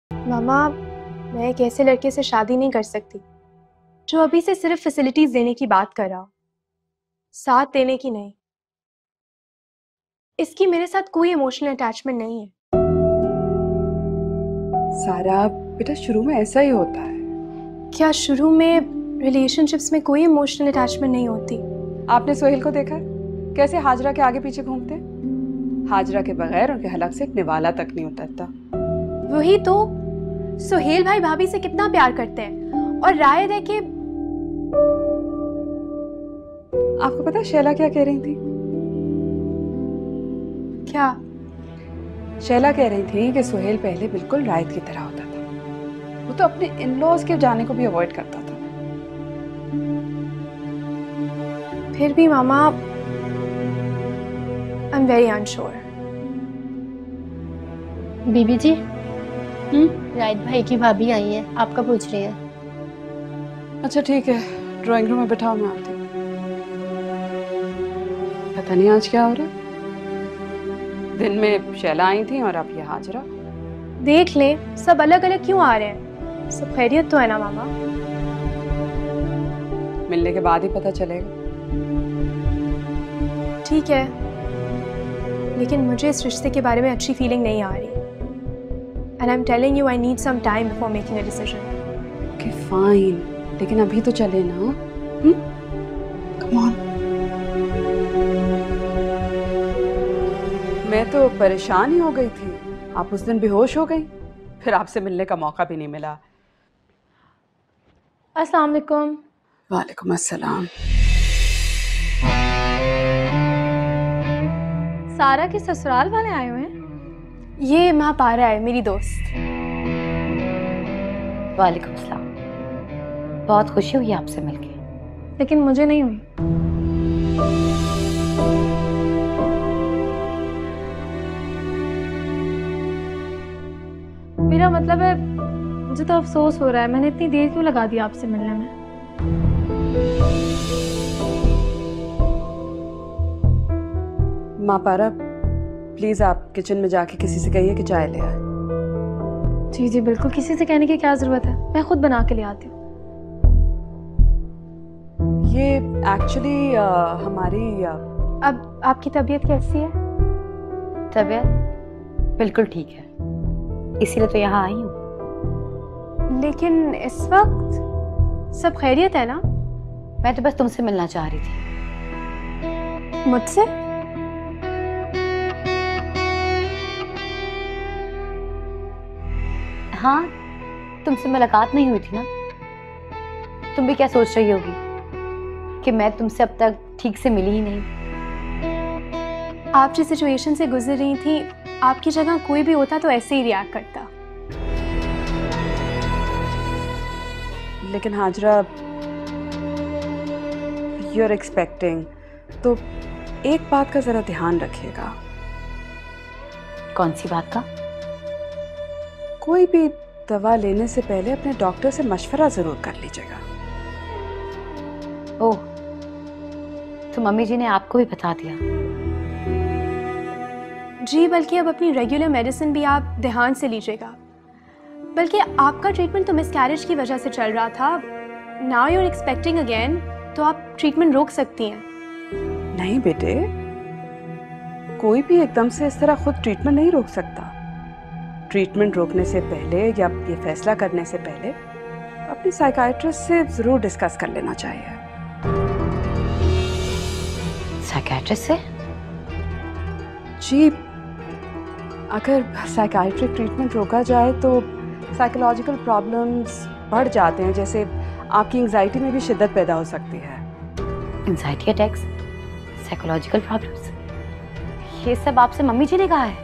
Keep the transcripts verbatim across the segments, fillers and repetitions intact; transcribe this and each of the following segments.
मामा, मैं एक ऐसे लड़के से शादी नहीं कर सकती जो अभी से सिर्फ फैसिलिटीज देने की बात कर रहा हो, साथ देने की नहीं। इसकी मेरे साथ कोई इमोशनल अटैचमेंट नहीं है। सारा बेटा, शुरू में ऐसा ही होता है। क्या शुरू में रिलेशनशिप्स में कोई इमोशनल अटैचमेंट नहीं होती? आपने सोहेल को देखा है कैसे हाजरा के आगे पीछे घूमते हैं? हाजरा के बगैर उनके हलक से एक निवाला तक नहीं उतरता। वही तो, सुहेल भाई भाभी से कितना प्यार करते हैं और राय दे के। आपको पता है शैला क्या कह रही थी? क्या? शैला कह रही थी कि सुहेल पहले बिल्कुल रायत की तरह होता था। वो तो अपने इन लॉज के जाने को भी अवॉइड करता था। फिर भी मामा, आई एम वेरी अनश्योर। बीबी जी, हम्म रायत भाई की भाभी आई है, आपका पूछ रही है। अच्छा ठीक है, ड्राइंग रूम में बैठाओ, मैं आती हूँ। पता नहीं आज क्या हो रहा है। दिन में शैला आई थी और अब ये हाजरा। देख ले, सब अलग अलग क्यों आ रहे हैं? सब खैरियत तो है ना मामा? मिलने के बाद ही पता चलेगा। ठीक है, लेकिन मुझे इस रिश्ते के बारे में अच्छी फीलिंग नहीं आ रही। And I am telling you, I need some time before making a decision. Okay fine, लेकिन अभी तो चले ना। Come on. मैं तो परेशान ही हो गई थी। आप उस दिन बेहोश हो गई, फिर आपसे मिलने का मौका भी नहीं मिला। अस्सलाम वालेकुम। वालेकुम अस्सलाम। सारा के ससुराल वाले आए हुए हैं? ये माँ पारा है, मेरी दोस्त। वालेकुम सलाम। बहुत खुशी हुई आपसे मिलके। लेकिन मुझे नहीं हुई। मेरा मतलब है, मुझे तो अफसोस हो रहा है, मैंने इतनी देर क्यों लगा दी आपसे मिलने में। माँ पारा, प्लीज आप किचन में जाके किसी से कहिए कि चाय ले आए। जी जी बिल्कुल, किसी से कहने की क्या जरूरत है, मैं खुद बना के ले आती हूँ। ये एक्चुअली हमारी आ, अब आपकी तबीयत कैसी है? तबीयत बिल्कुल ठीक है, इसीलिए तो यहाँ आई हूँ। लेकिन इस वक्त सब खैरियत है ना? मैं तो बस तुमसे मिलना चाह रही थी। मुझसे? हाँ, तुमसे मुलाकात नहीं हुई थी ना। तुम भी क्या सोच रही होगी कि मैं तुमसे अब तक ठीक से मिली ही नहीं। आप जिस सिचुएशन से गुजर रही थी, आपकी जगह कोई भी होता तो ऐसे ही रिएक्ट करता। लेकिन हाजरा, यू आर एक्सपेक्टिंग, तो एक बात का जरा ध्यान रखिएगा। कौन सी बात का? कोई भी दवा लेने से पहले अपने डॉक्टर से मशवरा जरूर कर लीजिएगा। ओह, तो मम्मी जी ने आपको भी बता दिया? जी, बल्कि अब अपनी रेगुलर मेडिसिन भी आप ध्यान से लीजिएगा। बल्कि आपका ट्रीटमेंट तो मिसकैरेज की वजह से चल रहा था, now you are expecting again, तो आप ट्रीटमेंट रोक सकती हैं। नहीं बेटे, कोई भी एकदम से इस तरह खुद ट्रीटमेंट नहीं रोक सकता। ट्रीटमेंट रोकने से पहले या ये फैसला करने से पहले अपनी साइकाइट्रिस्ट से जरूर डिस्कस कर लेना चाहिए। साइकाइट्रिस्ट से? जी, अगर साइकाइट्रिक ट्रीटमेंट रोका जाए तो साइकोलॉजिकल प्रॉब्लम्स बढ़ जाते हैं, जैसे आपकी एंजाइटी में भी शिद्दत पैदा हो सकती है। एंजाइटी अटैक्स, साइकोलॉजिकल प्रॉब्लम्स, ये सब आपसे मम्मी जी ने कहा है?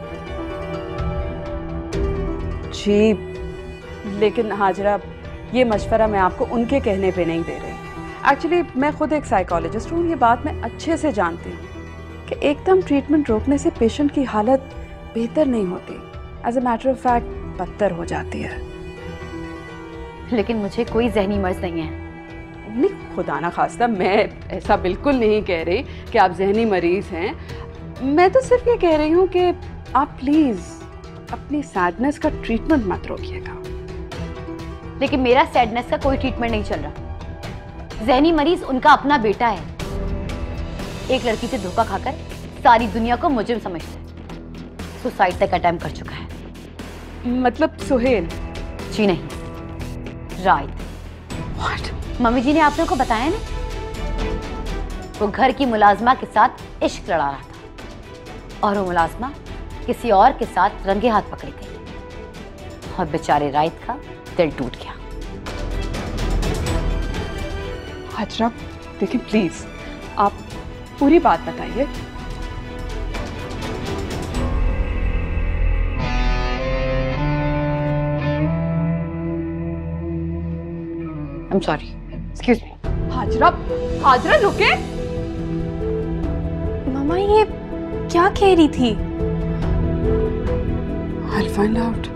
जी, लेकिन हाजरा, ये मशवरा मैं आपको उनके कहने पे नहीं दे रही। एक्चुअली मैं खुद एक साइकोलॉजिस्ट हूँ, ये बात मैं अच्छे से जानती हूँ कि एकदम ट्रीटमेंट रोकने से पेशेंट की हालत बेहतर नहीं होती, as a matter of fact बदतर हो जाती है। लेकिन मुझे कोई जहनी मर्ज नहीं है। नहीं, खुदा ना खास्ता, मैं ऐसा बिल्कुल नहीं कह रही कि आप जहनी मरीज हैं। मैं तो सिर्फ ये कह रही हूँ कि आप प्लीज़ अपनी सैडनेस का ट्रीटमेंट मत रोकिएगा। लेकिन मेरा सैडनेस का कोई ट्रीटमेंट नहीं चल रहा। जहनी मरीज उनका अपना बेटा है। एक लड़की से धोखा खाकर सारी दुनिया को मुजरिम समझता है। सुसाइड तक अटेम्प्ट कर चुका है। मतलब सुहेल? जी नहीं, राइट। What? मम्मी जी ने आप लोगों को बताया ना, वो घर की मुलाजमा के साथ इश्क लड़ा रहा था और वो मुलाजमा किसी और के साथ रंगे हाथ पकड़ी गई और बेचारे राइट का दिल टूट गया। हाजरा देखिए प्लीज, आप पूरी बात बताइए। I'm sorry. Excuse me. Hazra, Hazra रुके। मम्मा ये क्या कह रही थी? I'll find out.